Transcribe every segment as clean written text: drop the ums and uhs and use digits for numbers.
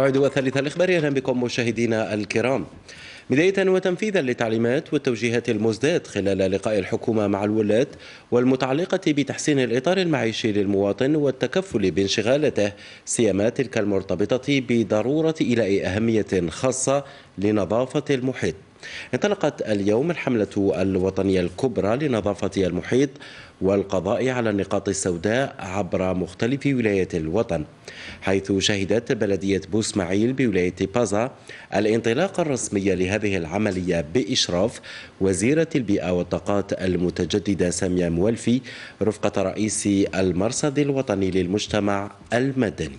الموعد والثالثة الإخباري. أهلا بكم مشاهدينا الكرام. بداية وتنفيذا للتعليمات والتوجيهات المزداد خلال لقاء الحكومة مع الولاة والمتعلقة بتحسين الإطار المعيشي للمواطن والتكفل بانشغالته، سيما تلك المرتبطة بضرورة إيلاء أهمية خاصة لنظافة المحيط. انطلقت اليوم الحملة الوطنية الكبرى لنظافة المحيط والقضاء على النقاط السوداء عبر مختلف ولايات الوطن، حيث شهدت بلدية بوسماعيل بولاية بازا الانطلاق الرسمي لهذه العملية بإشراف وزيرة البيئة والطاقات المتجددة سامية موالفي رفقة رئيس المرصد الوطني للمجتمع المدني.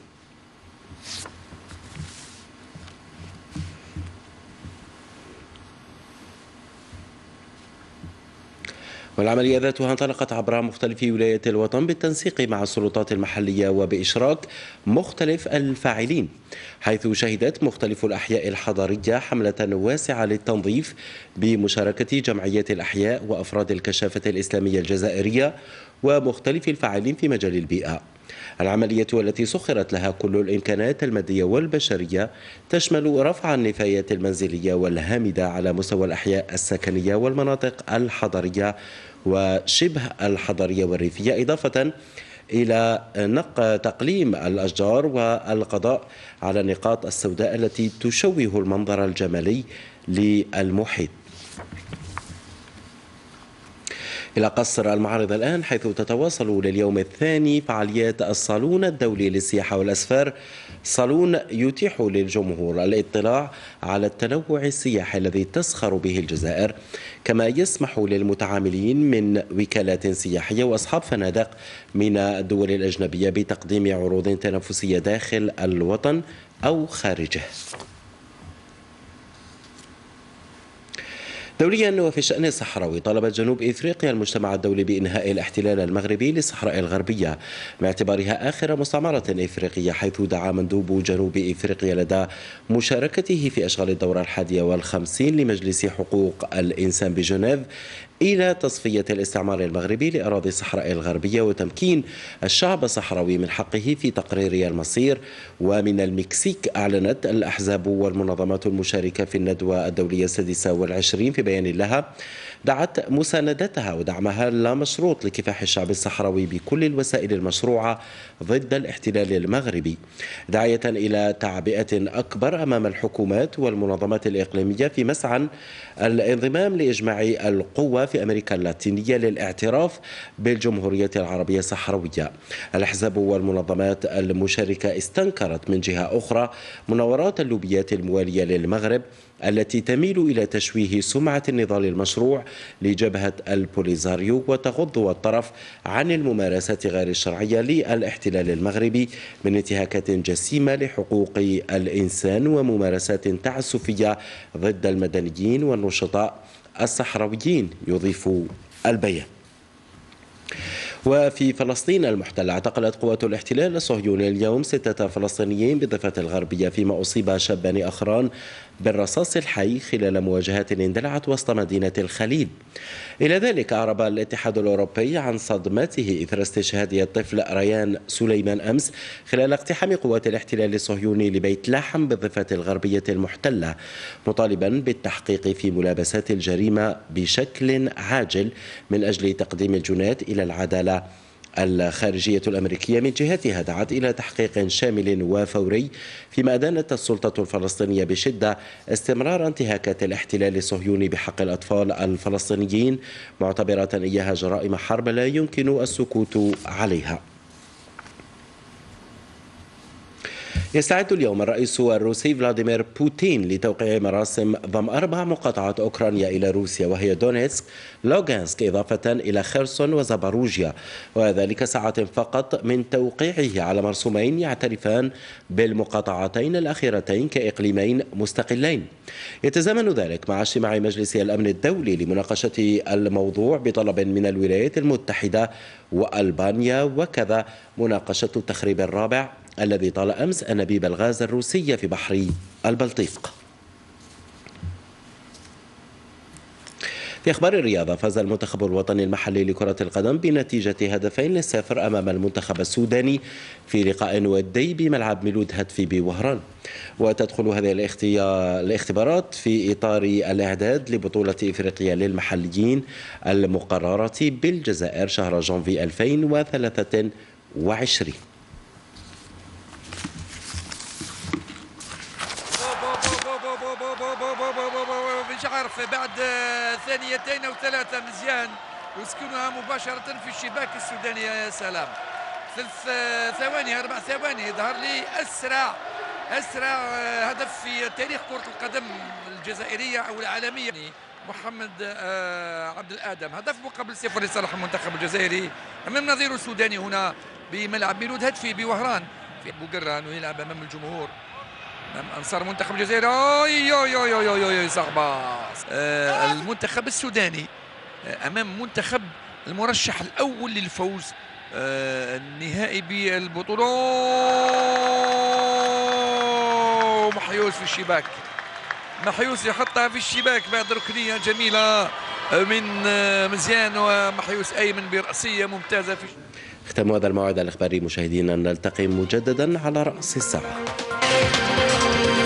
والعملية ذاتها انطلقت عبر مختلف ولايات الوطن بالتنسيق مع السلطات المحلية وبإشراك مختلف الفاعلين، حيث شهدت مختلف الأحياء الحضرية حملة واسعة للتنظيف بمشاركة جمعية الأحياء وأفراد الكشافة الإسلامية الجزائرية ومختلف الفاعلين في مجال البيئة. العملية والتي سخرت لها كل الإمكانات المادية والبشرية تشمل رفع النفايات المنزلية والهامدة على مستوى الأحياء السكنية والمناطق الحضرية وشبه الحضرية والريفية، إضافة إلى تقليم الأشجار والقضاء على النقاط السوداء التي تشوه المنظر الجمالي للمحيط. إلى قصر المعارض الآن، حيث تتواصل لليوم الثاني فعاليات الصالون الدولي للسياحة والأسفار، صالون يتيح للجمهور الاطلاع على التنوع السياحي الذي تزخر به الجزائر، كما يسمح للمتعاملين من وكالات سياحية وأصحاب فنادق من الدول الأجنبية بتقديم عروض تنافسية داخل الوطن أو خارجه. دوليا وفي الشأن الصحراوي، طلبت جنوب إفريقيا المجتمع الدولي بإنهاء الاحتلال المغربي للصحراء الغربية باعتبارها آخر مستعمرة إفريقية، حيث دعا مندوب جنوب إفريقيا لدى مشاركته في أشغال الدورة 51 لمجلس حقوق الإنسان بجنيف إلى تصفية الاستعمار المغربي لأراضي الصحراء الغربية وتمكين الشعب الصحراوي من حقه في تقرير المصير. ومن المكسيك، أعلنت الأحزاب والمنظمات المشاركة في الندوة الدولية 26 في بيان لها دعت مساندتها ودعمها اللامشروط لكفاح الشعب الصحراوي بكل الوسائل المشروعة ضد الاحتلال المغربي، داعية إلى تعبئة أكبر أمام الحكومات والمنظمات الإقليمية في مسعى الانضمام لإجماع القوى في أمريكا اللاتينية للاعتراف بالجمهورية العربية الصحراوية. الأحزاب والمنظمات المشاركة استنكرت من جهة أخرى مناورات اللوبيات الموالية للمغرب التي تميل إلى تشويه سمعة النضال المشروع لجبهة البوليزاريو وتغض الطرف عن الممارسات غير الشرعية للاحتلال المغربي من انتهاكات جسيمة لحقوق الإنسان وممارسات تعسفية ضد المدنيين والنشطاء الصحراويين، يضيف البيان. وفي فلسطين المحتلة، اعتقلت قوات الاحتلال الصهيوني اليوم 6 فلسطينيين بالضفة الغربية، فيما أصيب شابان آخران بالرصاص الحي خلال مواجهات اندلعت وسط مدينة الخليل. إلى ذلك، أعرب الاتحاد الأوروبي عن صدمته إثر استشهاد الطفل ريان سليمان أمس خلال اقتحام قوات الاحتلال الصهيوني لبيت لحم بالضفة الغربية المحتلة، مطالبا بالتحقيق في ملابسات الجريمة بشكل عاجل من أجل تقديم الجنات إلى العدالة. الخارجية الأمريكية من جهتها دعت إلى تحقيق شامل وفوري، فيما أدانت السلطة الفلسطينية بشدة استمرار انتهاكات الاحتلال الصهيوني بحق الأطفال الفلسطينيين، معتبرة إياها جرائم حرب لا يمكن السكوت عليها. يستعد اليوم الرئيس الروسي فلاديمير بوتين لتوقيع مراسم ضم 4 مقاطعات أوكرانيا إلى روسيا، وهي دونيتسك، لوغانسك، إضافة إلى خيرسون وزاباروجيا، وذلك ساعات فقط من توقيعه على مرسومين يعترفان بالمقاطعتين الأخيرتين كإقليمين مستقلين. يتزامن ذلك مع اجتماع مجلس الأمن الدولي لمناقشة الموضوع بطلب من الولايات المتحدة وألبانيا، وكذا مناقشة التخريب الرابع الذي طال أمس أنابيب الغاز الروسية في بحر البلطيق. في أخبار الرياضة، فاز المنتخب الوطني المحلي لكرة القدم بنتيجة 2-0 أمام المنتخب السوداني في لقاء ودي بملعب ميلود هاتفي بوهران. وتدخل هذه الاختبارات في إطار الإعداد لبطولة إفريقيا للمحليين المقررة بالجزائر شهر جانفي 2023. مش عارف بعد ثانيتين أو ثلاثة مزيان ويسكنها مباشرة في الشباك السوداني. يا سلام، 3 ثواني 4 ثواني ظهر لي أسرع هدف في تاريخ كرة القدم الجزائرية أو العالمية. محمد عبد الآدم هدف مقابل 0 لصالح المنتخب الجزائري أمام نظيره السوداني هنا بملعب ميلود هاتفي بوهران في بوقران، ويلعب أمام الجمهور انصار منتخب الجزائر. صعبه. المنتخب السوداني امام منتخب المرشح الاول للفوز النهائي بالبطوله. محيوس في الشباك، محيوس يحطها في الشباك بعد ركنيه جميله من مزيان، ومحيوس ايمن براسيه ممتازه في. ختام هذا الموعد الاخباري مشاهدينا، نلتقي مجددا على راس الساعه.